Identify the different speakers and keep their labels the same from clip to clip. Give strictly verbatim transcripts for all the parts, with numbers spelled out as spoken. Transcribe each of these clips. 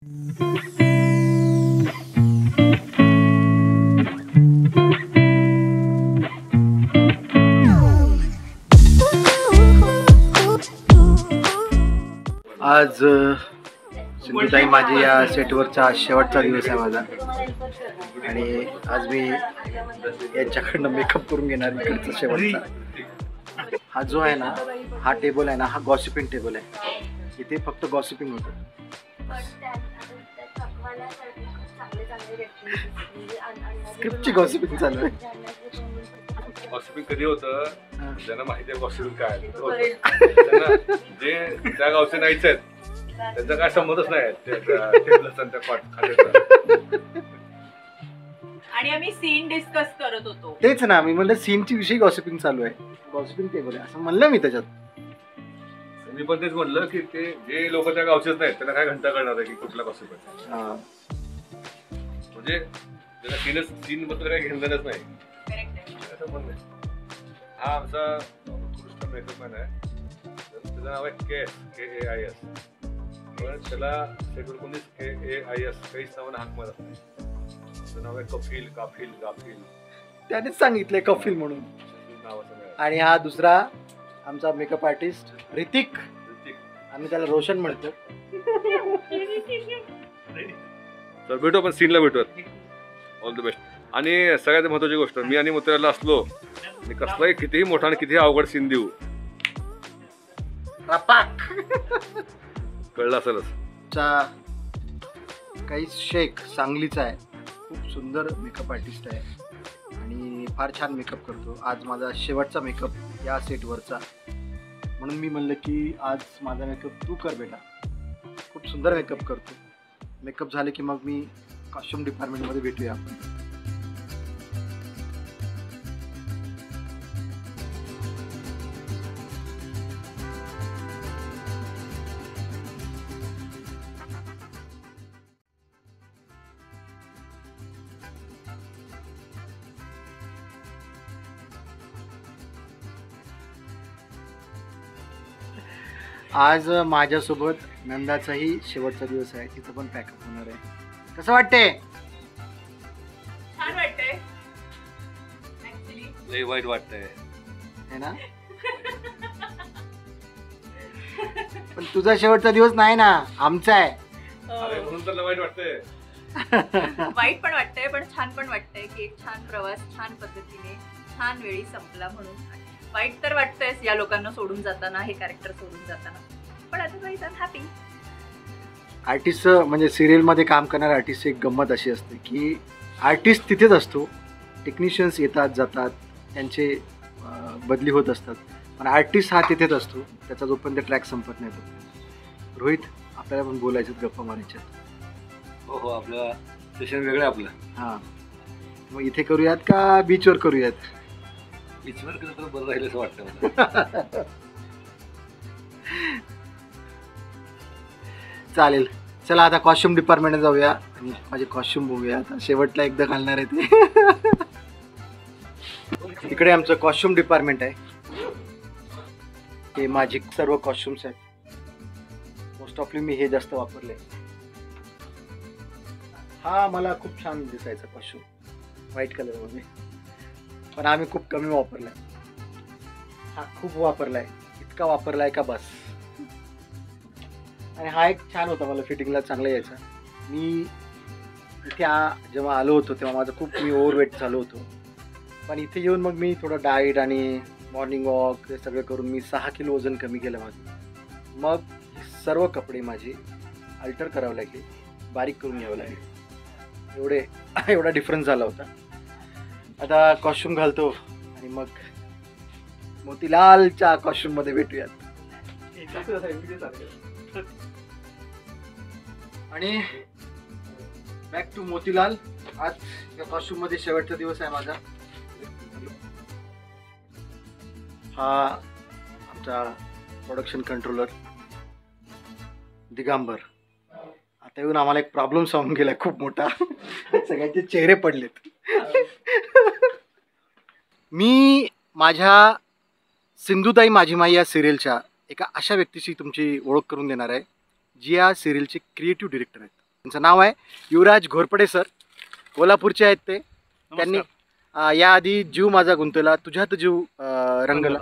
Speaker 1: आज सिंधुताई माझी या सेटवरचा शेवटचा दिवस आहे माझा आणि आज मी यांच्याकडनं मेकअप करून घेणार इकडचा शेवटचा। हा जो आहे ना, हा टेबल आहे ना, हा गॉसिपिंग टेबल आहे। इथे फक्त गॉसिपिंग होतं। स्क्रिप्टची गॉसिपिंग चालू आहे।
Speaker 2: गॉसिपिंग कधी होतं ज्यांना माहिती आहे गॉसिपिंग काय आहे, जे त्या गावचे नाहीच आहेत त्यांचा काय संबंधच नाही।
Speaker 3: आणि आम्ही सीन डिस्कस करत होतो।
Speaker 1: तेच ना, मी म्हणलं सीनची विषयी गॉसिपिंग चालू आहे, गॉसिपिंग टेबल आहे असं म्हणलं मी त्याच्यात।
Speaker 2: मी पण तेच म्हणलं की ते जे लोक त्या गावचेच नाहीत त्यांना काय घंटा करणार आहे की कुठला गॉसिप आहे, म्हणजे त्याला सीनच सीन बद्दल काही घेणं नाही। हा आमचा उत्कृष्ट मेकअप मॅन आहे, त्याचं नाव आहे के के ए आय एस। पण त्याला सेटवर कोणीच के ए आय एस काहीच नावानं हाक मारत नाही। त्याचं नाव आहे कफील काफिल गाफिल,
Speaker 1: त्यानेच सांगितलंय कफील म्हणून नावाचं। आणि हा दुसरा आमचा मेकअप आर्टिस्ट ऋतिक, आम्ही त्याला रोशन म्हणतो।
Speaker 2: तर भेटू आपण सीनला भेटू। All the best. आणि सगळ्यात महत्वाची गोष्ट, मी आणि मोत्याला असलो आणि कसलाही कितीही मोठा आणि कितीही अवघड सीन देऊ, कळलं असेलच।
Speaker 1: काही शेख सांगलीचा आहे, खूप सुंदर मेकअप आर्टिस्ट आहे आणि फार छान मेकअप करतो। आज माझा शेवटचा मेकअप या सेटवरचा, म्हणून मी म्हणलं की आज माझा मेकअप तू कर बेटा। खूप सुंदर मेकअप करतो। मेकअप झाले की मग मी कॉस्ट्युम डिपार्टमेंटमध्ये भेटूया आपण। आज माझ्यासोबत नंदाचाही शेवटचा दिवस आहे, तिथं पण पॅकअप होणार आहे। कसं वाटतंय?
Speaker 3: छान वाटतंय,
Speaker 2: लय वाईट वाटतंय
Speaker 1: है ना? पण तुझा शेवटचा दिवस नाही ना, आमचा आहे।
Speaker 2: अरे म्हणून तर वाईट वाटतंय।
Speaker 3: वाईट पण वाटतंय पण छान पण वाटतंय की एक छान प्रवास छान पद्धतीने छान वेळी संपला म्हणून। वाईट तर वाटतंयच या लोकांना सोडून जाताना, हे कॅरेक्टर सोडून जाताना, पण otherwise I am happy.
Speaker 1: Artist म्हणजे सिरियलमध्ये काम करणाऱ्या आर्टिस्ट एक गंमत अशी असते की आर्टिस्ट तिथेच असतो, टेक्निशियन्स येतात जातात, त्यांचे बदली होत असतात, पण आर्टिस्ट हा तिथेच असतो, त्याचा जोपर्यंत ट्रॅक संपत नाही तो। रोहित, आपल्याला पण बोलायचं, गप्पा मारायच्यात।
Speaker 2: हो हो, आपलं सेशन वेगळं आपलं।
Speaker 1: हां, मग इथे करूयात का बीचवर करूयात?
Speaker 2: बीचवर केलं तर बरं राहील असं वाटतं मला।
Speaker 1: चालेल, चला आता कॉस्ट्युम डिपार्टमेंटला जाऊया आणि माझे कॉस्ट्युम बघूया। आता शेवटला एकदा घालणार आहे ते। इकडे आमचं कॉस्ट्युम डिपार्टमेंट आहे, हे माझे सर्व कॉस्ट्युम्स आहेत। मोस्ट ऑफली मी हे जास्त वापरले। हा मला खूप छान दिसायचा कॉस्ट्युम व्हाईट कलरमध्ये, पण आम्ही खूप कमी वापरलाय। हा खूप वापरलाय, इतका वापरलाय का बस। आणि हा एक छान होता, मला फिटिंगला चांगला यायचा। मी इथे जेव्हा आलो होतो तेव्हा माझं खूप मी ओव्हरवेट झालो होतो, पण इथे येऊन मग मी थोडं डाएट आणि मॉर्निंग वॉक हे सगळं करून मी सहा किलो वजन कमी केलं माझं। मग सर्व कपडे माझे अल्टर करावे लागले, बारीक करून घ्यावं लागले, एवढे एवढा डिफरन्स झाला होता। आता कॉस्ट्युम घालतो आणि मग मोतीलालच्या कॉस्ट्युम मध्ये भेटूयात। आणि बॅक टू मोतीलाल। आज या कॉस्ट्युम मध्ये शेवटचा दिवस आहे माझा। हा आमचा प्रोडक्शन कंट्रोलर दिगंबर, आता येऊन आम्हाला एक प्रॉब्लेम सॉल्व केला खूप मोठा, सगळ्यांचे चेहरे पडलेत। मी माझ्या सिंधुताई माझी माई या सिरियलच्या एका अशा व्यक्तीशी तुमची ओळख करून देणार आहे, जी या सिरियलचे क्रिएटिव्ह डिरेक्टर आहेत। त्यांचं नाव आहे युवराज घोरपडे सर, कोल्हापूरचे आहेत ते. त्यांनी अं, याआधी जीव माझा गुंतला, तुझ्यात जीव अं, रंगला,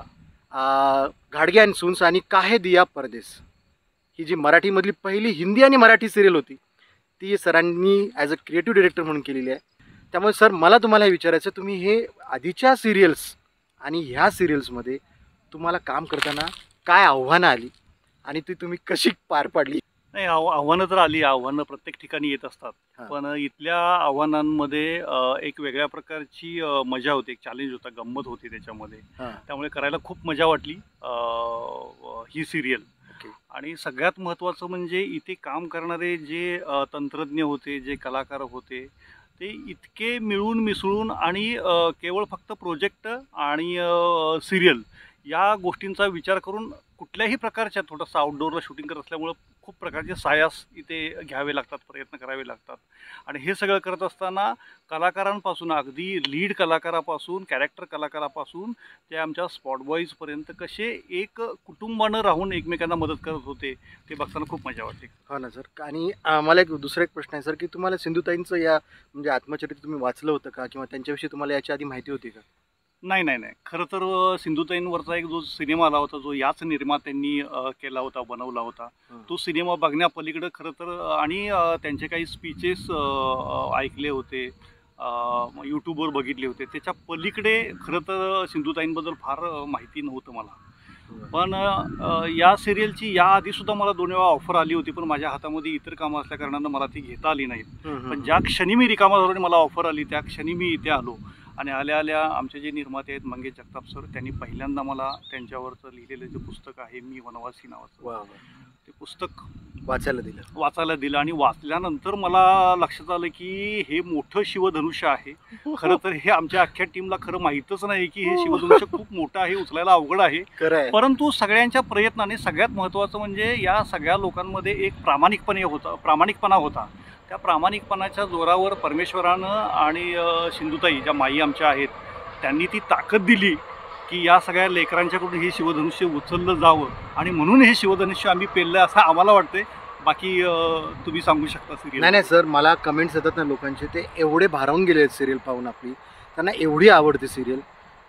Speaker 1: अं, घाडगे आणि सुन्स आणि काहे दिया परदेस, ही जी मराठीमधली पहिली हिंदी आणि मराठी सिरियल होती ती सरांनी ॲज अ क्रिएटिव्ह डिरेक्टर म्हणून केलेली आहे. त्यामुळे सर मला तुम्हाला हे विचारायचं, तुम्ही हे आधीच्या सिरियल्स आणि ह्या सिरियल्समध्ये तुम्हाला काम करताना काय आव्हानं आली आणि ती तुम्ही कशी पार पाडली?
Speaker 4: नाही, आव आव्हानं तर आली, आव्हानं प्रत्येक ठिकाणी येत असतात.
Speaker 1: हां.
Speaker 4: पण इथल्या आव्हानांमध्ये अ, एक वेगळ्या प्रकारची अ, मजा होती, एक चॅलेंज होता, गंमत होती त्याच्यामध्ये.
Speaker 1: हां.
Speaker 4: त्यामुळे करायला खूप मजा वाटली अ, अ, ही सिरियल.
Speaker 1: ओके.
Speaker 4: आणि सगळ्यात महत्त्वाचं म्हणजे इथे काम करणारे जे अ, तंत्रज्ञ होते, जे कलाकार होते, ते इतके मिळून मिसळून आणि अ, केवळ फक्त प्रोजेक्ट आणि सिरियल या गोष्टींचा विचार करून कुठल्याही प्रकारच्या, थोडंसं आउटडोअरला शूटिंग करत असल्यामुळं खूप प्रकारचे सायास इथे घ्यावे लागतात, प्रयत्न करावे लागतात. आणि हे सगळं करत असताना कलाकारांपासून, अगदी लीड कलाकारापासून, कॅरेक्टर कलाकारापासून ते आमच्या स्पॉट बॉईजपर्यंत कसे एक कुटुंबानं राहून एकमेकांना मदत करत होते ते बघताना खूप मजा वाटते.
Speaker 1: हो ना सर. आणि अं, मला एक दुसरा एक प्रश्न आहे सर, की तुम्हाला सिंधुताईंचं या म्हणजे आत्मचरित्र तुम्ही वाचलं होतं का, किंवा त्यांच्याविषयी तुम्हाला याच्या आधी माहिती होती का?
Speaker 4: नाही नाही नाही खरं तर अ, सिंधुताईंवरचा एक जो सिनेमा आला होता, जो याच निर्मात्यांनी अ, केला होता, बनवला होता,
Speaker 1: हं.
Speaker 4: तो सिनेमा बघण्यापलीकडं खरं तर अ, आणि अ, त्यांचे काही स्पीचेस ऐकले होते, यूट्यूबवर बघितले होते, त्याच्या पलीकडे खरं तर सिंधुताईंबद्दल फार अ, माहिती नव्हतं मला. पण अ, या सिरियलची याआधीसुद्धा मला दोन वेळा ऑफर आली होती, पण माझ्या हातामध्ये इतर कामं असल्याकारणानं मला ती घेता आली नाहीत.
Speaker 1: हं, हं,
Speaker 4: पण
Speaker 1: हं.
Speaker 4: ज्या क्षणी मी रिकामा झालो आणि मला ऑफर आली, त्या क्षणी मी इथे आलो. आणि आल्या आल्या आमचे जे निर्माते आहेत मंगेश जगताप सर, त्यांनी पहिल्यांदा मला त्यांच्यावरचं लिहिलेलं जे पुस्तक आहे मी वनवासी नावाचं,
Speaker 1: वा वा.
Speaker 4: ते पुस्तक
Speaker 1: वाचायला दिलं.
Speaker 4: वाचायला दिलं. आणि वाचल्यानंतर मला लक्षात आलं की हे मोठं शिवधनुष्य आहे. खरं तर हे आमच्या अख्ख्या टीमला खरं माहीतच नाही की हे शिवधनुष्य खूप मोठं आहे, उचलायला अवघड आहे.
Speaker 1: खरं आहे.
Speaker 4: परंतु सगळ्यांच्या प्रयत्नाने सगळ्यात महत्त्वाचं म्हणजे या सगळ्या लोकांमध्ये एक प्रामाणिकपणे होता प्रामाणिकपणा होता. त्या प्रामाणिकपणाच्या जोरावर परमेश्वरानं आणि अ, सिंधुताई ज्या माई आमच्या आहेत, त्यांनी ती ताकद दिली की या सगळ्या लेकरांच्याकडून हे शिवधनुष्य उचललं जावं, आणि म्हणून हे शिवधनुष्य आम्ही पेललं असं आम्हाला वाटतंय. बाकी अ, तुम्ही सांगू शकता सिरियल.
Speaker 1: नाही नाही सर, मला कमेंट्स येतात ना लोकांचे, ते एवढे भारावून गेले आहेत सिरियल पाहून आपली, त्यांना एवढी आवडते सिरियल.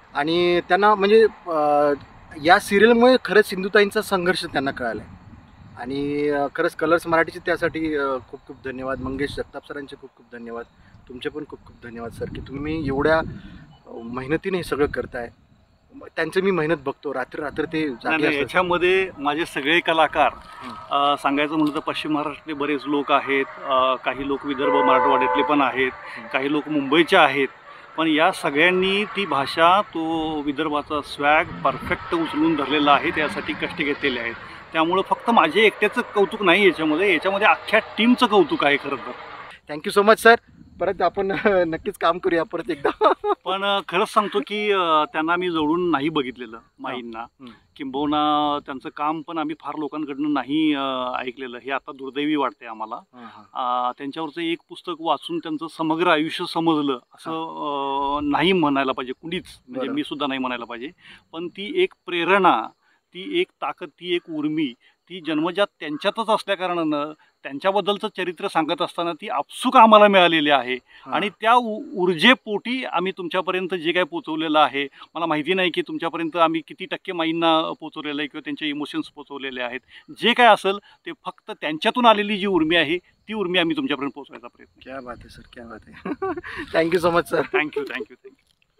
Speaker 1: आणि त्यांना म्हणजे अं, या सिरियलमुळे खरंच सिंधुताईंचा संघर्ष त्यांना कळाला आहे. आणि अं, खरंच कलर्स मराठीचे त्यासाठी अं, खूप खूप धन्यवाद. मंगेश जगताप सरांचे खूप खूप धन्यवाद. तुमचे पण खूप खूप धन्यवाद सर, की तुम्ही एवढ्या अं, मेहनतीने हे सगळं करताय. त्यांचं मी मेहनत बघतो, रात्र रात्र ते
Speaker 4: नाही,
Speaker 1: जागे
Speaker 4: नाही,
Speaker 1: असतात.
Speaker 4: याच्यामध्ये माझे सगळे कलाकार,
Speaker 1: हं.
Speaker 4: अ, सांगायचं म्हटलं तर पश्चिम महाराष्ट्रातले बरेच लोक आहेत, अ, काही लोक विदर्भ मराठवाड्यातले पण आहेत,
Speaker 1: हं.
Speaker 4: काही लोक मुंबईचे आहेत. पण या सगळ्यांनी ती भाषा, तो विदर्भाचा स्वॅग परफेक्ट उचलून धरलेला आहे, त्यासाठी कष्ट घेतलेले आहेत. त्यामुळं फक्त माझे एकट्याचं कौतुक नाही याच्यामध्ये, याच्यामध्ये अख्ख्या टीमचं कौतुक आहे खरं तर.
Speaker 1: Thank you so much sir. परत आपण नक्कीच काम करूया परत एकदा.
Speaker 4: पण अ, खरंच सांगतो की अ, त्यांना मी जवळून नाही बघितलेलं, माईंना.
Speaker 1: हं.
Speaker 4: किंबहुना त्यांचं काम पण आम्ही फार लोकांकडनं नाही अ, ऐकलेलं. हे आता दुर्दैवी वाटते आम्हाला.
Speaker 1: हां, हां.
Speaker 4: अ, त्यांच्यावरचं एक पुस्तक वाचून त्यांचं समग्र आयुष्य समजलं असं अ, नाही म्हणायला पाहिजे कुणीच, म्हणजे
Speaker 1: बरं.
Speaker 4: मी सुद्धा नाही म्हणायला पाहिजे. पण ती एक प्रेरणा, ती एक ताकद, ती एक उर्मी, ती जन्मजात त्यांच्यातच असल्याकारणानं त्यांच्याबद्दलचं चरित्र सांगत असताना ती आपसूक आम्हाला मिळालेली आहे.
Speaker 1: हां.
Speaker 4: आणि त्या ऊ ऊर्जेपोटी आम्ही तुमच्यापर्यंत जे काही पोचवलेलं आहे, मला माहिती नाही की तुमच्यापर्यंत आम्ही किती टक्के माईंना पोचवलेलं आहे किंवा त्यांचे इमोशन्स पोचवलेले आहेत. जे काय असेल ते फक्त त्यांच्यातून आलेली जी उर्मी आहे, ती उर्मी आम्ही तुमच्यापर्यंत पोचवायचा प्रयत्न.
Speaker 1: क्या बात है सर, क्या बात है. Thank you so much sir.
Speaker 4: Thank you thank you thank you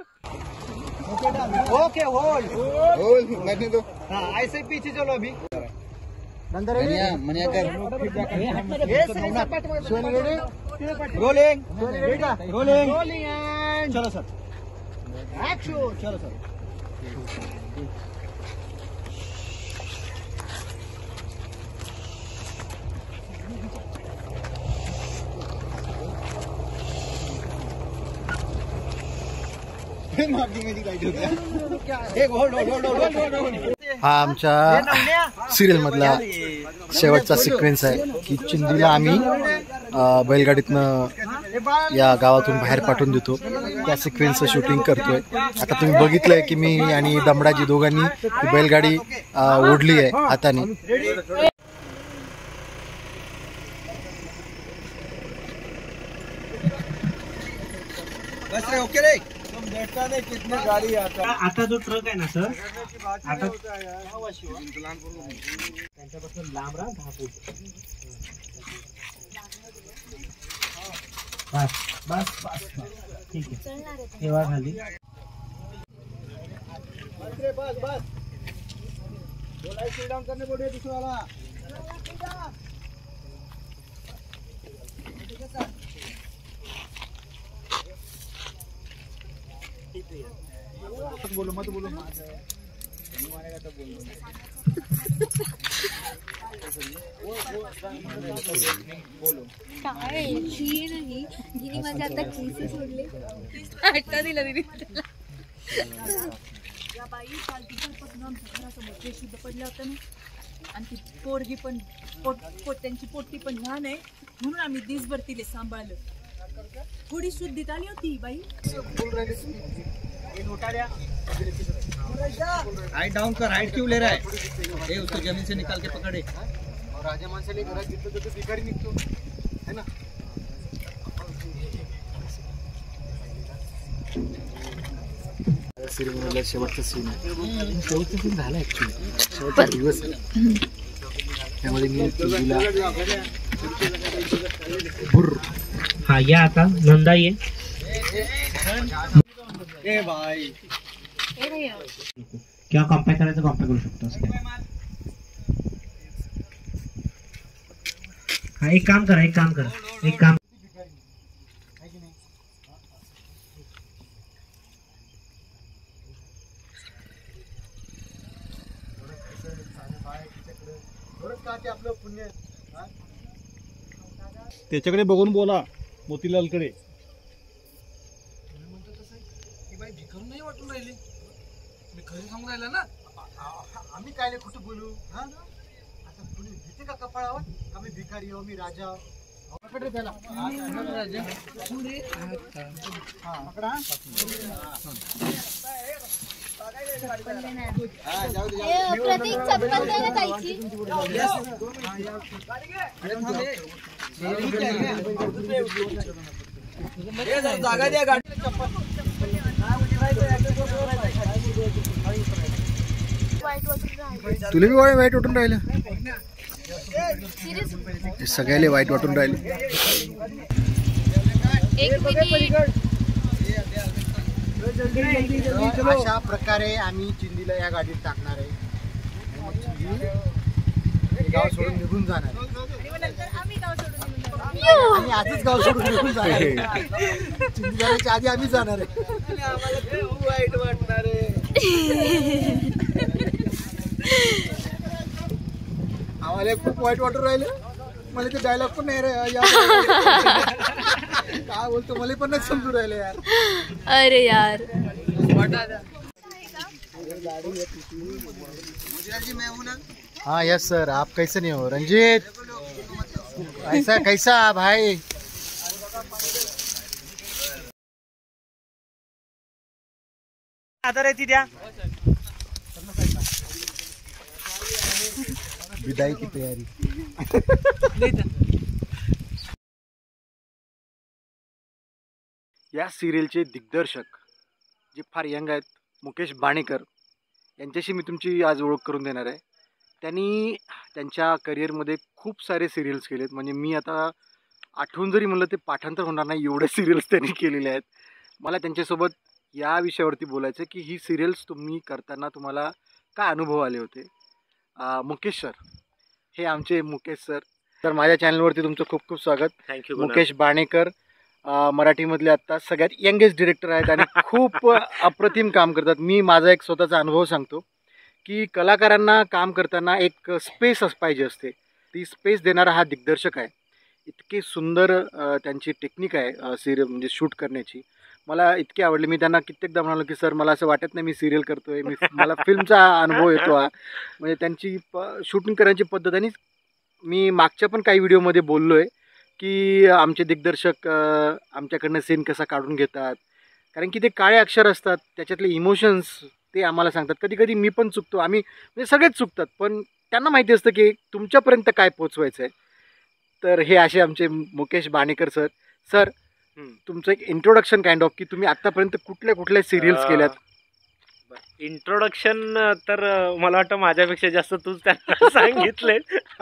Speaker 1: okay hold hold लगने दो. हाँ ऐसे पीछे चलो अभी. नंदर रोलिंग रोलिंग चलो सर. एक्शन. चलो सर. हा आमच्या सिरियल मधला शेवटचा सिक्वेन्स आहे की चिंदीला आम्ही अ, बैलगाडीतनं या गावातून बाहेर पाठवून देतो. त्या सिक्वेन्सचं शूटिंग करतोय. आता तुम्ही बघितलंय की मी आणि दमडाजी दोघांनी ती बैलगाडी अ, ओढली आहे हाताने.
Speaker 5: बस रे ओके रे तुम देखता नहीं कितने गाड़ी आता
Speaker 6: आता जो ट्रक आहे ना सर आता त्यांच्यापासून लांब राहा दहा फूट बस बस बस ठीक आहे तेव्हा खाली
Speaker 5: बस बस बोला सीट डाउन करने बोलिए दूसरा वाला मत बोलो मत बोलो मारेगा तो बोलो बोलो
Speaker 7: काय ही नाही हिने माझे आता केस सोडले हट्टा दिला दिली
Speaker 3: या बाई काल तिच्यापासून आमच्या घरासमोर ते शुद्ध पडलं होतं ना आणि ती पोरगी पण पोट पोट्यांची पोट्टी पण लहान आहे म्हणून आम्ही दिसभर तिले सांभाळलं थोडी शुद्धीत आली होती बाई
Speaker 5: हाइट डाउन कर हाइट क्यों ले रहा है ए उसको जमीन से निकाल के पकड़े
Speaker 1: और राजा माणसाने घरात घेतलं तर तो भिकारी निघतो है ना. सिरियलमधला शेवटचा सीन आहे शेवटचा सीन झाला ॲक्च्युली शेवटचा दिवस आहे त्यामध्ये मी टीव्हीला भुर्र
Speaker 6: हा या आता नंदा ये
Speaker 5: ए भाई
Speaker 6: किंवा कॉम्पॅक्ट करायचं कॉम्पॅक्ट करू शकतो असं काय. हा एक काम करा एक काम करा एक काम
Speaker 1: आपलं पुण्य
Speaker 4: त्याच्याकडे बघून बोला मोतीलालकडे.
Speaker 5: बाई भिकारून नाही वाटून राहिले मी खरी सांगून राहिला ना
Speaker 1: आम्ही काय नाही कुठं बोलू हा आता कुणी भीते का कपाळावर आम्ही भिकारी आहो मी राजा आहो. पकड रे त्याला
Speaker 5: राजा पुढे
Speaker 1: हा पकडा
Speaker 7: प्रतीक चप्पल दे ना ताईची
Speaker 5: जागा द्या गाडी
Speaker 1: तुला बी वाईट वाईट वाटून राहिलं सगळ्याला वाईट वाटून राहिलं.
Speaker 7: एक मिनिट
Speaker 1: अशा प्रकारे आम्ही चिंदीला या गाडीत टाकणार आहे आणि मग चिंदी गाव सोडून निघून जाणार आणि आधीच गाव सोडून निघून जाणार आहे. चिंदी जाण्याच्या आधी आम्ही जाणार आहे.
Speaker 5: आम्हाला खूप वाईट वाटणार आहे
Speaker 1: आम्हाला खूप वाईट वाटून राहिलं मला ते डायलॉग पण नाही रे काय बोलतो मला पण नाही समजून राहिलं यार.
Speaker 7: अरे यार
Speaker 1: हाँ यस सर आप कैसे नहीं हो रंजीत ऐसा कैसा भाई
Speaker 6: आदर आहे ती द्या
Speaker 1: विदाई की तयारी. या सिरियलचे दिग्दर्शक जे फार यंग आहेत मुकेश बाणेकर यांच्याशी मी तुमची आज ओळख करून देणार आहे. त्यांनी त्यांच्या करिअरमध्ये खूप सारे सिरियल्स केलेत म्हणजे मी आता आठवून जरी म्हणलं ते पाठांतर होणार नाही एवढे सिरियल्स त्यांनी केलेले आहेत. मला त्यांच्यासोबत या विषयावरती बोलायचं की ही सिरियल्स तुम्ही करताना तुम्हाला काय अनुभव आले होते. मुकेश सर हे आमचे मुकेश सर तर माझ्या चॅनलवरती तुमचं खूप खूप स्वागत.
Speaker 6: थँक्यू
Speaker 1: मुकेश बाणेकर मराठीमधले आत्ता सगळ्यात यंगेस्ट डिरेक्टर आहेत आणि खूप अप्रतिम काम करतात. मी माझा एक स्वतःचा अनुभव सांगतो की कलाकारांना काम करताना एक स्पेस अस पाहिजे असते ती स्पेस देणारा हा दिग्दर्शक आहे. इतकी सुंदर त्यांची टेक्निक आहे सिरियल म्हणजे शूट करण्याची मला इतकी आवडली. मी त्यांना कित्येकदा म्हणालो की सर मला असं वाटत नाही मी सिरियल करतो आहे मी मला फिल्मचा अनुभव येतो हा म्हणजे त्यांची प शूटिंग करण्याची पद्धत. आणि मी मागच्या पण काही व्हिडिओमध्ये बोललो आहे की आमचे दिग्दर्शक आमच्याकडनं सीन कसा काढून घेतात कारण की ते काळे अक्षर असतात त्याच्यातले इमोशन्स ते आम्हाला सांगतात. कधी कधी मी पण चुकतो आम्ही म्हणजे सगळेच चुकतात पण त्यांना माहिती असतं की तुमच्यापर्यंत काय पोचवायचं आहे. तर हे असे आमचे मुकेश बाणेकर सर. सर
Speaker 8: हम्म.
Speaker 1: तुमचं एक इंट्रोडक्शन काइंड ऑफ की तुम्ही आतापर्यंत कुठल्या कुठल्या सिरियल्स केल्यात.
Speaker 8: इंट्रोडक्शन तर अं, मला वाटतं माझ्यापेक्षा जास्त तूच त्यांना सांगितले.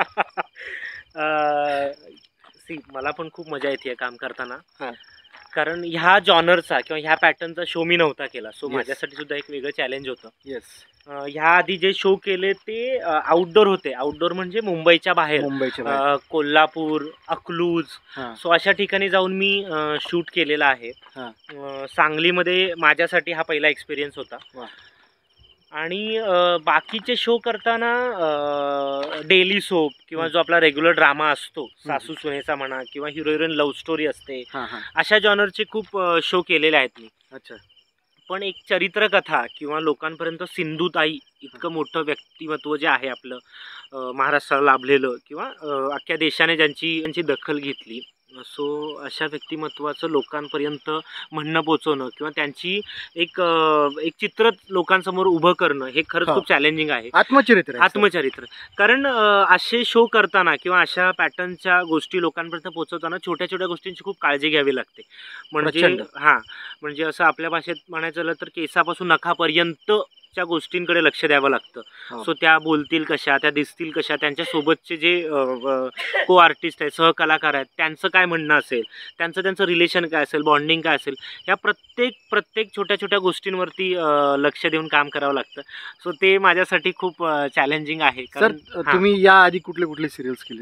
Speaker 8: सी मला पण खूप मजा येते काम करताना,
Speaker 1: हा.
Speaker 8: कारण ह्या जॉनरचा किंवा ह्या पॅटर्नचा शो मी नव्हता केला, सो
Speaker 1: Yes.
Speaker 8: माझ्यासाठी सुद्धा एक वेगळं चॅलेंज होतं.
Speaker 1: येस.
Speaker 8: अं, ह्या आधी जे शो केले ते आउटडोर होते. आउटडोर म्हणजे मुंबईच्या बाहेर,
Speaker 1: मुंबईच्या बाहेर.
Speaker 8: अं, कोल्हापूर, अकलूज,
Speaker 1: हा.
Speaker 8: सो अशा ठिकाणी जाऊन मी शूट केलेला आहे.
Speaker 1: हा.
Speaker 8: अं, सांगलीमध्ये माझ्यासाठी हा पहिला एक्सपिरियन्स होता.
Speaker 1: वा.
Speaker 8: आणि अं, बाकीचे शो करताना डेली सोप किंवा जो आपला रेग्युलर ड्रामा असतो, सासू सुनेचा म्हणा, किंवा हिरो हिरोईन लव्ह स्टोरी असते,
Speaker 1: हा हा.
Speaker 8: अशा जॉनरचे खूप शो केलेले आहेत मी.
Speaker 1: अच्छा.
Speaker 8: पण एक चरित्रकथा किंवा लोकांपर्यंत सिंधुताई इतकं मोठं व्यक्तिमत्व जे आहे आपलं, अं, महाराष्ट्राला लाभलेलं किंवा अं, अख्ख्या देशाने ज्यांची त्यांची दखल घेतली, सो अशा व्यक्तिमत्वाचं लोकांपर्यंत म्हणणं पोचवणं किंवा त्यांची एक अं, एक चित्र लोकांसमोर उभं करणं हे खरंच
Speaker 1: हा.
Speaker 8: खूप चॅलेंजिंग आहे.
Speaker 1: आत्मचरित्र आहे, सर.
Speaker 8: आत्मचरित्र. कारण अं, असे शो करताना किंवा अशा पॅटर्नच्या गोष्टी लोकांपर्यंत पोहोचवताना छोट्या छोट्या गोष्टींची खूप काळजी घ्यावी लागते. म्हणजे
Speaker 1: प्रचंड.
Speaker 8: हां, म्हणजे असं आपल्या भाषेत म्हणायचं झालं तर केसापासून नखापर्यंत च्या गोष्टींकडे लक्ष द्यावं लागतं.
Speaker 1: हो.
Speaker 8: सो त्या बोलतील कशा, त्या दिसतील कशा, त्यांच्यासोबतचे जे को आर्टिस्ट आहेत, सहकलाकार आहेत, त्यांचं काय म्हणणं असेल, त्यांचं त्यांचं रिलेशन काय असेल, बॉन्डिंग काय असेल, ह्या प्रत्येक प्रत्येक छोट्या छोट्या गोष्टींवरती अं, लक्ष देऊन काम करावं लागतं. सो ते माझ्यासाठी खूप चॅलेंजिंग आहे.
Speaker 1: सर
Speaker 8: कारण हां.
Speaker 1: तुम्ही या आधी कुठले कुठले सिरियल्स केले.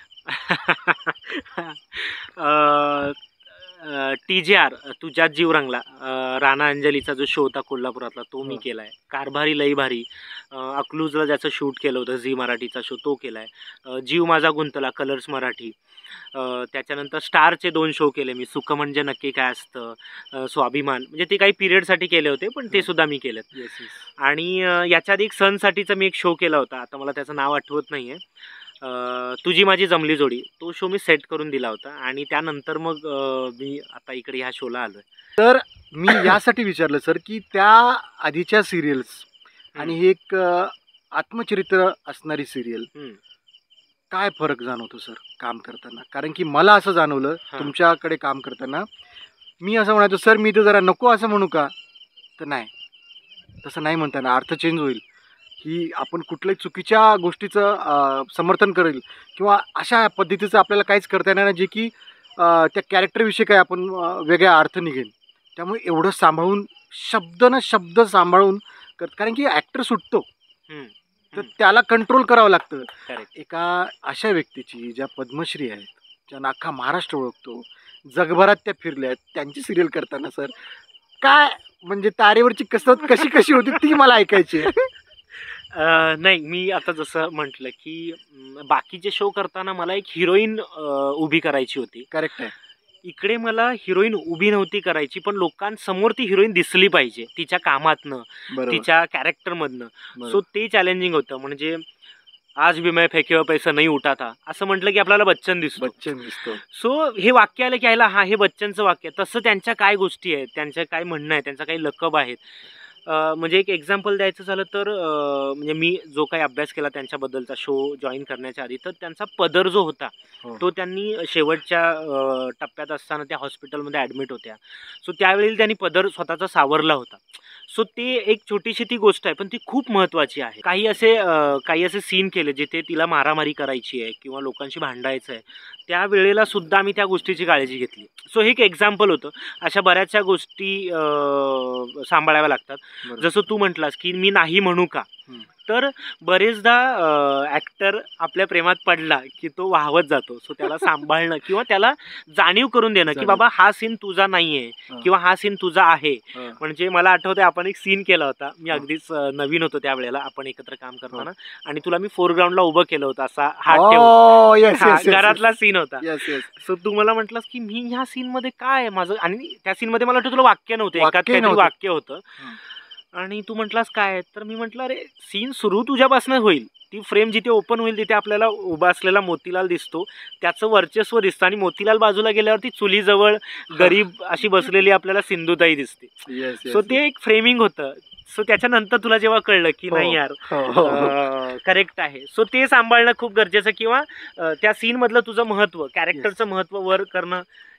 Speaker 8: टी जे आर तुझ्यात जीव रंगला, अं, राणा अंजलीचा जो शो होता कोल्हापुरातला तो मी
Speaker 1: हो.
Speaker 8: केला आहे. कारभारी लई भारी, अं, अकलूजला ज्याचं शूट केलं होतं झी मराठीचा शो तो केला आहे. जीव माझा गुंतला कलर्स मराठी. अं, त्याच्यानंतर स्टारचे दोन शो केले मी, सुख म्हणजे नक्की काय असतं, अं, स्वाभिमान, म्हणजे ते काही पिरियडसाठी केले होते पण ते सुद्धा मी केलेत.
Speaker 1: Yes yes.
Speaker 8: आणि अं, याच्या आधी एक सणसाठीचा मी एक शो केला होता, आता मला त्याचं नाव आठवत नाही आहे. तुझी माझी जमली जोडी, तो शो मी सेट करून दिला होता आणि त्यानंतर मग अं, मी आता इकडे ह्या शोला आलो आहे.
Speaker 1: तर मी यासाठी विचारलं सर की त्या आधीच्या सिरियल्स आणि हे एक अ, आत्मचरित्र असणारी सिरियल,
Speaker 8: हम्म.
Speaker 1: काय फरक जाणवतो सर काम करताना. कारण की मला असं जाणवलं
Speaker 8: हां.
Speaker 1: तुमच्याकडे काम करताना, मी असं म्हणायचो सर मी तर जरा नको असं म्हणू का, तर नाही तसं नाही म्हणताना अर्थ चेंज होईल की आपण कुठल्याही चुकीच्या गोष्टीचं अ, समर्थन करेल किंवा अशा पद्धतीचं आपल्याला काहीच करता येणार नाही जे की अ, त्या कॅरेक्टरविषयी काय आपण अ, वेगळा अर्थ निघेल. त्यामुळे एवढं सांभाळून शब्द न शब्द सांभाळून कर, कारण की ॲक्टर सुटतो
Speaker 8: हम्म.
Speaker 1: तर त्याला कंट्रोल करावं लागतं.
Speaker 8: Correct.
Speaker 1: एका अशा व्यक्तीची ज्या पद्मश्री आहेत, ज्यांना अख्खा महाराष्ट्र ओळखतो, जगभरात त्या फिरल्या आहेत, त्यांची सिरियल करताना सर काय म्हणजे तारेवरची कसरत कशी कशी होती ती मला ऐकायची आहे.
Speaker 8: अं, नाही, मी आता जसं म्हटलं की अं, बाकीचे शो करताना मला एक हिरोईन उभी करायची होती.
Speaker 1: करेक्ट आहे.
Speaker 8: इकडे मला हिरोईन उभी नव्हती करायची, पण लोकांसमोर ती हिरोईन दिसली पाहिजे तिच्या कामातनं,
Speaker 1: बरोबर
Speaker 8: तिच्या कॅरेक्टरमधनं. सो
Speaker 1: बरोबर.
Speaker 8: ते चॅलेंजिंग होतं. म्हणजे आज भी मैं फेंके हुए पैसा नहीं उठाता असं म्हटलं की आपल्याला बच्चन दिसतो.
Speaker 1: बच्चन दिसतो.
Speaker 8: सो हे वाक्य आलं की ह्याला हा हे बच्चनचं वाक्य आहे. तसं त्यांच्या काय गोष्टी आहेत, त्यांचं काय म्हणणं आहे, त्यांचा काही लकब आहेत. अं, म्हणजे एक एक्झाम्पल द्यायचं झालं तर अं, म्हणजे मी जो काही अभ्यास केला त्यांच्याबद्दलचा शो जॉईन करण्याच्या आधी, तर त्यांचा पदर जो होता
Speaker 1: हो.
Speaker 8: तो त्यांनी शेवटच्या अं, टप्प्यात असताना त्या हॉस्पिटलमध्ये ॲडमिट होत्या. सो त्यावेळी त्यांनी पदर स्वतःचा सावरला होता. सो ते एक छोटीशी ती गोष्ट आहे पण ती खूप महत्त्वाची आहे. काही असे अं, काही असे सीन केले जिथे तिला मारामारी करायची आहे किंवा लोकांशी भांडायचं आहे, त्यावेळेला सुद्धा आम्ही त्या गोष्टीची काळजी घेतली. सो हे एक एक्झाम्पल होतं. अशा बऱ्याचशा गोष्टी अं, सांभाळाव्या लागतात.
Speaker 1: बरोबर.
Speaker 8: जसं तू म्हटलास की मी नाही म्हणू का,
Speaker 1: हम्म.
Speaker 8: तर बरेचदा ॲक्टर आपल्या प्रेमात पडला की तो वाहवत जातो. सो त्याला सांभाळणं किंवा त्याला जाणीव करून देणं की
Speaker 1: जाणीव.
Speaker 8: बाबा हा सीन तुझा नाही आहे
Speaker 1: हां.
Speaker 8: किंवा हा सीन तुझा आहे.
Speaker 1: हां.
Speaker 8: म्हणजे मला आठवतंय आपण एक सीन केला होता. मी
Speaker 1: हां.
Speaker 8: अगदीच अं, नवीन होतो त्यावेळेला आपण एकत्र काम करताना, आणि तुला मी फोरग्राऊंडला उभं केलं होतं असा हात ठेवून.
Speaker 1: Oh, yes,
Speaker 8: हा,
Speaker 1: yes, yes,
Speaker 8: घरातला सीन होता.
Speaker 1: yes, yes.
Speaker 8: सो तू मला म्हटलास की मी ह्या सीन मध्ये काय आहे माझं, आणि त्या सीन मध्ये मला वाटतं तुला वाक्य नव्हतं, एकात
Speaker 1: वाक्य
Speaker 8: काहीतरी
Speaker 1: नव्हतं.
Speaker 8: वाक्य होतं. आणि तू म्हटलास काय आहे, तर मी म्हटलं अरे सीन सुरू तुझ्यापासून होईल, ती फ्रेम जिथे ओपन होईल तिथे आपल्याला उभा असलेला मोतीलाल दिसतो, त्याचं वर्चस्व दिसतं, आणि मोतीलाल बाजूला गेल्यावरती चुलीजवळ गरीब अशी बसलेली आपल्याला सिंधुताई दिसते.
Speaker 1: Yes, yes,
Speaker 8: so
Speaker 1: yes.
Speaker 8: ते एक फ्रेमिंग होतं. सो त्याच्यानंतर तुला जेव्हा कळलं की
Speaker 1: हो.
Speaker 8: नाही यार
Speaker 1: हो, हो, हो.
Speaker 8: करेक्ट आहे, सो ते सांभाळणं खूप गरजेचं, किंवा अं, त्या सीन मधलं तुझं महत्त्व, कॅरेक्टरचं महत्त्व वर करणं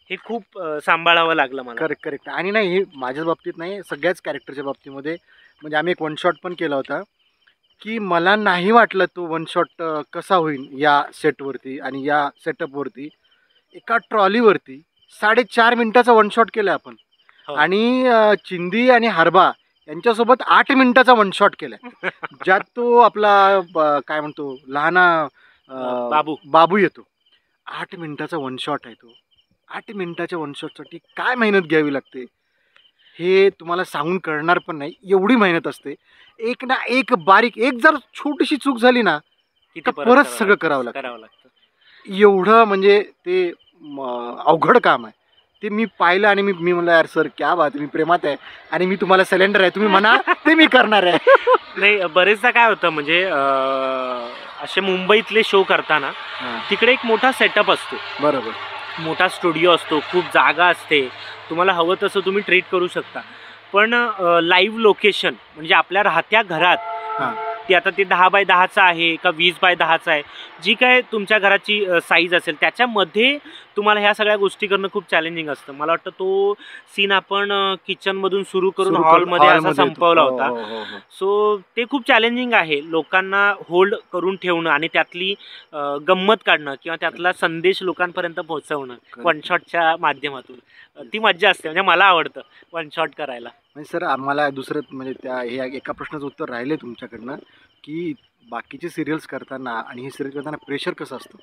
Speaker 8: हे खूप अं, सांभाळावं लागलं मला.
Speaker 1: Correct correct. आणि नाही, हे माझ्याच बाबतीत नाही, सगळ्याच कॅरेक्टरच्या बाबतीमध्ये. म्हणजे आम्ही एक वन शॉट पण केला होता की मला नाही वाटलं तो वन शॉट कसा होईल या सेटवरती आणि या सेटअपवरती. एका ट्रॉलीवरती साडेचार मिनिटाचा वन शॉट केला आपण.
Speaker 8: हो.
Speaker 1: आणि अं, चिंदी आणि हरबा यांच्यासोबत आठ मिनिटाचा वन शॉट केलाय ज्यात तो आपला ब- काय म्हणतो लहाना अं,
Speaker 8: बाबू.
Speaker 1: बाबू येतो. आठ मिनिटाचा वन शॉट आहे तो. आठ मिनिटाच्या वन शॉटसाठी काय मेहनत घ्यावी लागते हे तुम्हाला सांगून कळणार पण नाही. एवढी मेहनत असते. एक ना एक बारीक, एक जर छोटीशी चूक झाली ना
Speaker 8: की
Speaker 1: तर
Speaker 8: ते
Speaker 1: परत
Speaker 8: करावं
Speaker 1: सगळं करावं लागतं.
Speaker 8: करावं लागतं.
Speaker 1: एवढं म्हणजे ते म, अवघड काम आहे ते. मी पाहिलं आणि मी मी म्हणलं यार सर क्या बात आहे, मी प्रेमात आहे आणि मी तुम्हाला सिलेंडर आहे, तुम्ही म्हणा ते मी करणार आहे.
Speaker 8: नाही, बरेचदा काय होतं म्हणजे अं, असे मुंबईतले शो करताना
Speaker 1: हां,
Speaker 8: तिकडे एक मोठा सेटअप असतो,
Speaker 1: बरोबर.
Speaker 8: मोठा स्टुडिओ असतो, खूप जागा असते, तुम्हाला हवं तसं तुम्ही ट्रीट करू शकता. पण लाईव्ह लोकेशन म्हणजे आपल्या राहत्या घरात
Speaker 1: हां.
Speaker 8: ती आता ते दहा बाय दहाचं आहे का वीस बाय दहाचं आहे, जी काय तुमच्या घराची साईज असेल त्याच्यामध्ये तुम्हाला ह्या सगळ्या गोष्टी करणं खूप चॅलेंजिंग असतं. मला वाटतं तो सीन आपण किचनमधून सुरू करून
Speaker 1: सुरू करून
Speaker 8: हॉलमध्ये असा
Speaker 1: हॉलमध्ये येतो.
Speaker 8: संपवला
Speaker 1: हो,
Speaker 8: होता.
Speaker 1: हो, हो, हो.
Speaker 8: सो ते खूप चॅलेंजिंग आहे लोकांना होल्ड करून ठेवणं आणि त्यातली अ, गंमत काढणं किंवा त्यातला संदेश लोकांपर्यंत पोहोचवणं वन शॉटच्या माध्यमातून. अ, ती मज्जा असते. म्हणजे मला आवडतं वन शॉट करायला.
Speaker 1: म्हणजे सर आम्हाला दुसरं म्हणजे त्या हे एका प्रश्नाचं उत्तर राहिले तुमच्याकडनं की बाकीचे सिरियल्स करताना आणि हे सिरियल करताना प्रेशर कसं असतं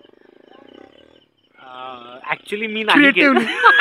Speaker 8: ॲक्च्युली मी नाही केलं.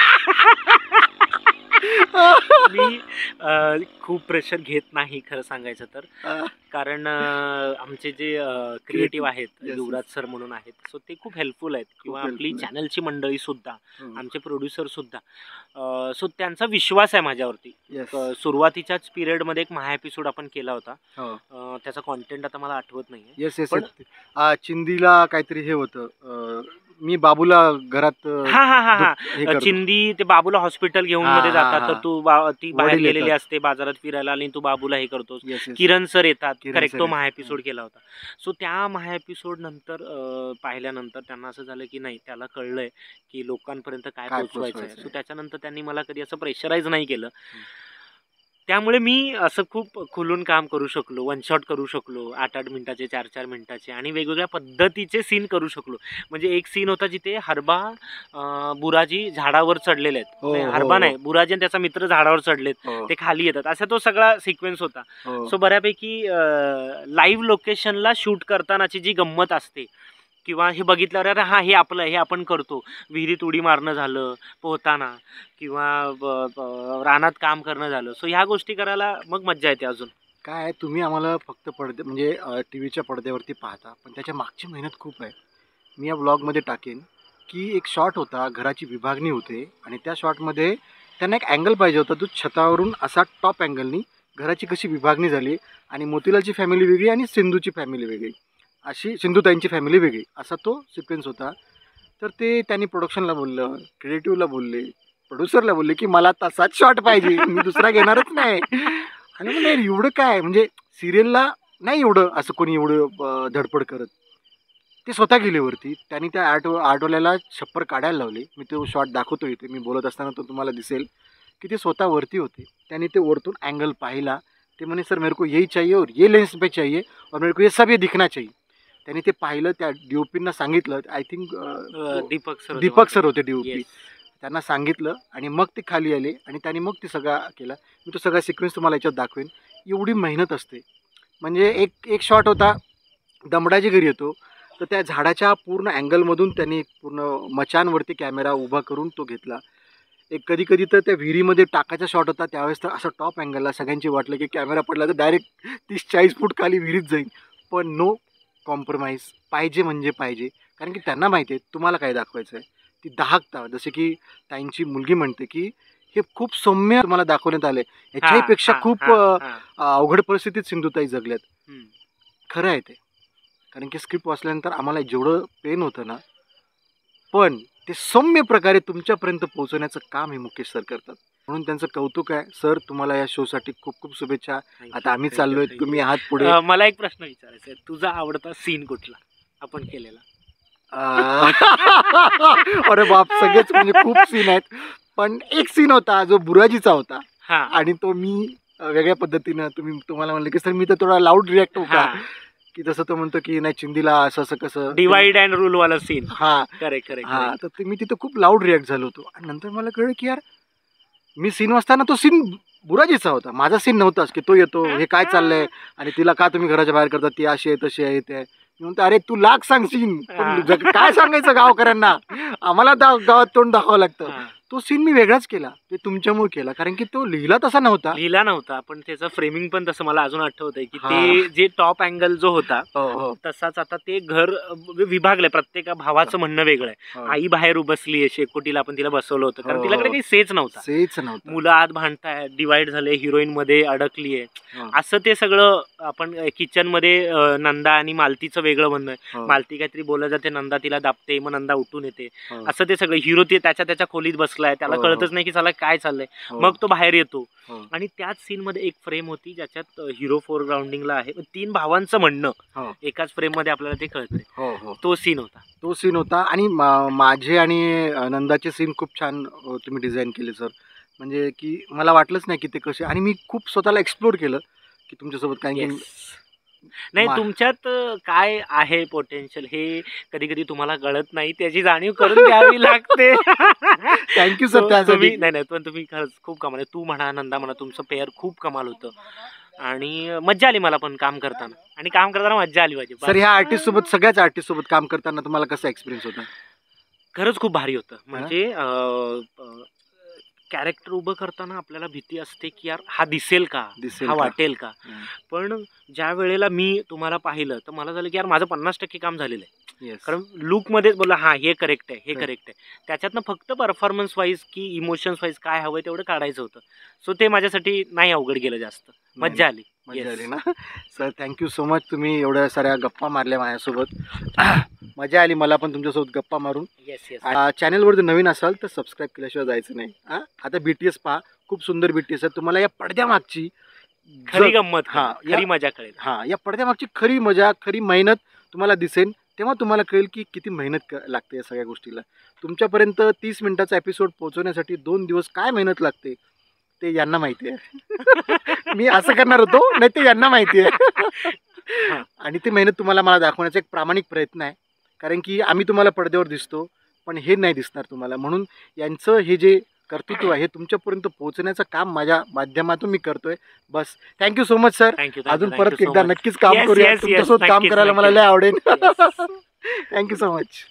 Speaker 8: मी अ, खूप प्रेशर घेत नाही खरं सांगायचं तर.
Speaker 1: अं,
Speaker 8: कारण अ, आमचे जे क्रिएटिव्ह आहेत,
Speaker 1: yes.
Speaker 8: युवराज सर म्हणून आहेत, सो ते खूप हेल्पफुल आहेत किंवा
Speaker 1: helpful
Speaker 8: आपली
Speaker 1: आहेत.
Speaker 8: चॅनलची मंडळी सुद्धा,
Speaker 1: हो.
Speaker 8: आमचे प्रोड्युसर सुद्धा. सो त्यांचा विश्वास आहे माझ्यावरती.
Speaker 1: Yes.
Speaker 8: अ, सुरुवातीच्याच पिरियडमध्ये एक महा एपिसोड आपण केला होता.
Speaker 1: हो.
Speaker 8: अ, त्याचा कॉन्टेंट आता मला आठवत नाहीये.
Speaker 1: येस येस
Speaker 8: पण-
Speaker 1: येस. आ, चिंदीला काहीतरी हे होतं अं, मी बाबूला घरात अं,
Speaker 8: हा हा हा हा
Speaker 1: हे करतो.
Speaker 8: चिंदी ते बाबूला हॉस्पिटल घेऊन
Speaker 1: हा,
Speaker 8: मध्ये
Speaker 1: हा,
Speaker 8: जातात,
Speaker 1: हा.
Speaker 8: तर तू बा- ती बाहेर
Speaker 1: वडील
Speaker 8: गेलेली
Speaker 1: येतात.
Speaker 8: असते बाजारात फिरायला आणि तू बाबूला हे करतोस.
Speaker 1: Yes, yes.
Speaker 8: किरण सर येतात.
Speaker 1: किरण
Speaker 8: करेक्ट,
Speaker 1: sir
Speaker 8: तो
Speaker 1: येतात.
Speaker 8: महा एपिसोड केला होता. सो त्या महा एपिसोड नंतर अं, पाहिल्यानंतर त्यांना असं झालं की नाही, त्याला कळलंय की लोकांपर्यंत काय
Speaker 1: काय
Speaker 8: पोहोचवायचं आहे.
Speaker 1: पोहोचवायचं
Speaker 8: सो त्याच्यानंतर त्यांनी मला कधी असं प्रेशराईज नाही केलं. त्यामुळे मी असं खूप खुलून काम करू शकलो, वन शॉट करू शकलो, आठ आठ मिनिटाचे, चार चार मिनिटाचे आणि वेगवेगळ्या पद्धतीचे सीन करू शकलो. म्हणजे एक सीन होता जिथे हरबा अं, बुराजी झाडावर चढलेले आहेत.
Speaker 1: हो,
Speaker 8: नाही,
Speaker 1: हो,
Speaker 8: हरबा
Speaker 1: हो.
Speaker 8: नाही, बुराजी आणि त्याचा मित्र झाडावर चढलेत,
Speaker 1: हो,
Speaker 8: ते खाली येतात, असा तो सगळा सिक्वेन्स होता.
Speaker 1: हो.
Speaker 8: सो बऱ्यापैकी लाईव्ह लोकेशनला शूट करतानाची जी गंमत असते किंवा हे बघितल्यावर अरे हा हे आपलं हे आपण करतो, विहिरीत उडी मारणं झालं पोहताना किंवा ब- ब- रानात काम करणं झालं, सो ह्या गोष्टी करायला मग मज्जा येते अजून.
Speaker 1: काय आहे, तुम्ही आम्हाला फक्त पडदे म्हणजे टी व्हीच्या पडद्यावरती पाहता, पण त्याच्या मागची मेहनत खूप आहे. मी या ब्लॉगमध्ये टाकेन की एक शॉट होता, घराची विभागणी होते आणि त्या शॉटमध्ये त्यांना एक अँगल पाहिजे होता, तो छतावरून असा टॉप अँगलनी घराची कशी विभागणी झाली आणि मोतीलालची फॅमिली वेगळी आणि सिंधूची फॅमिली वेगळी, अशी सिंधुताईंची फॅमिली वेगळी, असा तो सिक्वेन्स होता. तर ते त्यांनी प्रोडक्शनला बोललं, क्रिएटिव्हला बोलले, प्रोड्युसरला बोलले की मला तसाच शॉट पाहिजे, मी दुसरा घेणारच नाही. आणि मग नाही एवढं काय म्हणजे सिरियलला नाही एवढं असं कोणी एवढं अं, धडपड करत. ते स्वतः गेले वरती. त्यांनी त्या आर्ट आर्टवाल्याला छप्पर काढायला लावले. मी तो शॉट दाखवतो इथे, मी बोलत असताना तो तुम्हाला दिसेल की ते स्वतः वरती होते. त्यांनी ते वरतून अँगल पाहिला. ते म्हणे सर मेरे को यही चाहिए और ये लेंस पे चाहिए और मेरे को ये सब ये दिखना चाहिए. त्यांनी ते पाहिलं, त्या डी ओ पींना सांगितलं. आय थिंक
Speaker 8: अं, दीपक सर
Speaker 1: दीपक सर होते डी ओ पी.
Speaker 8: Yes.
Speaker 1: त्यांना सांगितलं आणि मग ते खाली आले आणि त्यांनी मग ते सगळा केला. मी तो सगळा सिक्वेन्स तुम्हाला याच्यात दाखवेन. एवढी मेहनत असते. म्हणजे एक एक शॉट होता, दमडाजी घरी येतो, तर त्या झाडाच्या पूर्ण अँगलमधून त्यांनी पूर्ण मचानवरती कॅमेरा उभा करून तो घेतला. एक कधी कधी तर त्या विहिरीमध्ये टाकायचा शॉट होता, त्यावेळेस तर असं टॉप अँगलला सगळ्यांची वाटलं की कॅमेरा पडला तर डायरेक्ट तीस चाळीस फूट खाली विहिरीत जाईल. पण नो कॉम्प्रोमाइज, पाहिजे म्हणजे पाहिजे. कारण की त्यांना माहिती आहे तुम्हाला काय दाखवायचं आहे. ती दाहकता, जसे की ताईंची मुलगी म्हणते की हे खूप सौम्य तुम्हाला दाखवण्यात आले, ह्याच्याही पेक्षा खूप अ, अवघड परिस्थितीत सिंधुताई जगल्यात.
Speaker 8: हम्म.
Speaker 1: खरं आहे ते. कारण की स्क्रिप्ट वाचल्यानंतर आम्हाला जेवढं पेन होतं ना, पण ते सौम्य प्रकारे तुमच्यापर्यंत पोहोचवण्याचं काम हे मुकेश सर करतात. म्हणून त्यांचं कौतुक आहे. सर तुम्हाला या शोसाठी खूप खूप शुभेच्छा. आता आम्ही चाललोय, तुम्ही आहात पुढे.
Speaker 8: अं, मला एक प्रश्न विचारायचा आहे, तुझा आवडता सीन कुठला आपण केलेला?
Speaker 1: अरे बाप, सगळेच म्हणजे खूप सीन आहेत, पण एक सीन होता जो बुराजीचा होता
Speaker 8: हा
Speaker 1: आणि तो मी अ, वेगळ्या पद्धतीनं तुम्ही तुम्हाला म्हणलं की सर मी तर थोडा लाऊड रिॲक्ट होता की जसं तो म्हणतो की नाही चिंदीला असं असं कसं
Speaker 8: डिवाइड अँड रूल वाला सीन.
Speaker 1: हा
Speaker 8: करेक्ट करेक्ट.
Speaker 1: हा तर ते मी तिथं खूप लाऊड रिॲक्ट झालो होतो आणि नंतर मला कळलं की यार मी सीन वाचताना तो सीन बुराजीचा होता, माझा सीन नव्हताच की तो येतो हे काय चाललंय आणि तिला का तुम्ही घराच्या बाहेर करता, ती अशी आहे तशी आहे ते आहे. मी म्हणतो अरे तू लाख सांग सीन, पण जग- काय सांगायचं गावकऱ्यांना, आम्हाला दा- गावात तोंड दाखवावं लागतं.
Speaker 8: हा.
Speaker 1: तो सीन मी वेगळाच केला, ते तुमच्यामुळे केला, कारण की तो लिहिला तसा नव्हता.
Speaker 8: लिहिला नव्हता पण त्याचं फ्रेमिंग पण तसं मला अजून आठवतंय की
Speaker 1: हा.
Speaker 8: ते जे टॉप अँगल जो होता
Speaker 1: हो हो
Speaker 8: तसाच आता ते घर अ, विभागलंय. प्रत्येक भावाचं म्हणणं वेगळं आहे.
Speaker 1: हो.
Speaker 8: आई बाहेर उबसली आहे शेकोटीला, आपण तिला बसवलं होतं कारण
Speaker 1: हो,
Speaker 8: तिलाकडे
Speaker 1: हो.
Speaker 8: काही सेच नव्हता.
Speaker 1: सेच नव्हता.
Speaker 8: मुलं आत भांडताय, डिवाइड झाले, हिरोईन मध्ये अडकली आहे,
Speaker 1: हो.
Speaker 8: असं ते सगळं. आपण किचन मध्ये अ, नंदा आणि मालतीचं वेगळं म्हणणं आहे.
Speaker 1: हो.
Speaker 8: मालती काहीतरी बोलत जाते, नंदा तिला दाबते, मग नंदा उठून येते.
Speaker 1: हो.
Speaker 8: असं ते सगळं. हिरो ते त्याच्या त्याच्या खोलीत बसलाय, त्याला
Speaker 1: हो,
Speaker 8: कळतच
Speaker 1: हो.
Speaker 8: नाही की चला काय चाललंय.
Speaker 1: हो.
Speaker 8: मग तो बाहेर येतो
Speaker 1: हो.
Speaker 8: आणि त्याच सीन मध्ये एक फ्रेम होती ज्याच्यात हिरो फोरग्राउंडिंगला आहे, तीन भावांचं म्हणणं
Speaker 1: हो.
Speaker 8: एकाच फ्रेम मध्ये आपल्याला ते कळतंय.
Speaker 1: हो हो
Speaker 8: तो सीन होता.
Speaker 1: तो सीन होता आणि मा- माझे आणि अ, नंदाचे सीन खूप छान अ, तुम्ही डिझाईन केले सर. म्हणजे की मला वाटलंच नाही की ते कसे, आणि मी खूप स्वतःला एक्सप्लोर केलं की तुमच्यासोबत काय की
Speaker 8: Yes. नाही
Speaker 1: मा-
Speaker 8: तुमच्यात अ, काय आहे पोटेन्शियल हे कधी कधी तुम्हाला कळत नाही, त्याची जाणीव करून द्यावी लागते.
Speaker 1: थँक्यू सर
Speaker 8: So,
Speaker 1: त्यासाठी.
Speaker 8: तुम्ही नाही नाही पण तुम्ही खरंच खूप कमाल आहे. तू म्हणा, नंदा म्हणा, तुमचं पेअर खूप कमाल होतं आणि मज्जा आली मला पण काम करताना, आणि काम करताना मज्जा आली माझी.
Speaker 1: सर ह्या आर्टिस्ट सोबत, सगळ्याच आर्टिस्ट सोबत काम करताना तुम्हाला कसा एक्सपिरियन्स होता?
Speaker 8: खरंच खूप भारी होतं. म्हणजे कॅरेक्टर उभं करताना आपल्याला भीती असते की यार हा दिसेल का,
Speaker 1: दिसेल
Speaker 8: हा
Speaker 1: का?
Speaker 8: वाटेल का.
Speaker 1: हं.
Speaker 8: पण ज्या वेळेला मी तुम्हाला पाहिलं तर मला झालं की यार माझं पन्नास टक्के काम झालेलं आहे.
Speaker 1: Yes.
Speaker 8: कारण लुकमध्येच बोला हा हे करेक्ट आहे, हे
Speaker 1: Correct.
Speaker 8: करेक्ट आहे. त्याच्यातनं फक्त परफॉर्मन्स वाईज की इमोशन्स वाईज काय हवंय तेवढं काढायचं होतं. सो ते माझ्यासाठी नाही अवघड गेलं जास्त. मज्जा आली.
Speaker 1: मजा
Speaker 8: Yes.
Speaker 1: आली ना सर? Thank you so much. तुम्ही एवढ्या साऱ्या गप्पा मारल्या माझ्यासोबत. मजा आली मला पण तुमच्यासोबत गप्पा मारून.
Speaker 8: Yes yes.
Speaker 1: चॅनलवर जर नवीन असाल तर सबस्क्राईब केल्याशिवाय जायचं नाही. हा, आता बी टी एस पहा, खूप सुंदर बी टी एस आहे. तुम्हाला या पडद्यामागची
Speaker 8: खरी
Speaker 1: जर-
Speaker 8: गंमत,
Speaker 1: हा,
Speaker 8: खरी
Speaker 1: या-
Speaker 8: मजा कळेल.
Speaker 1: हा या पडद्यामागची खरी मजा, खरी मेहनत तुम्हाला दिसेल, तेव्हा तुम्हाला कळेल की किती मेहनत क- लागते या सगळ्या गोष्टीला. तुमच्यापर्यंत तीस मिनिटाचा एपिसोड पोहोचवण्यासाठी दोन दिवस काय मेहनत लागते ते यांना माहिती आहे. मी असं करणार होतो, नाही ते यांना माहिती आहे. आणि ती मेहनत तुम्हाला मला दाखवण्याचा एक प्रामाणिक प्रयत्न आहे, कारण की आम्ही तुम्हाला पडद्यावर दिसतो पण हे नाही दिसणार तुम्हाला. म्हणून यांचं हे जे कर्तृत्व आहे हे तुमच्यापर्यंत पोहोचण्याचं काम माझ्या माध्यमातून मी करतोय. बस thank you so much sir.
Speaker 8: Thank you.
Speaker 1: अजून परत एकदा नक्कीच काम
Speaker 8: Yes,
Speaker 1: करूया.
Speaker 8: yes, yes.
Speaker 1: तुमच्यासोबत काम
Speaker 8: नक्कीच,
Speaker 1: करायला मला
Speaker 8: नक्कीच.
Speaker 1: लय आवडेल. Thank you so much.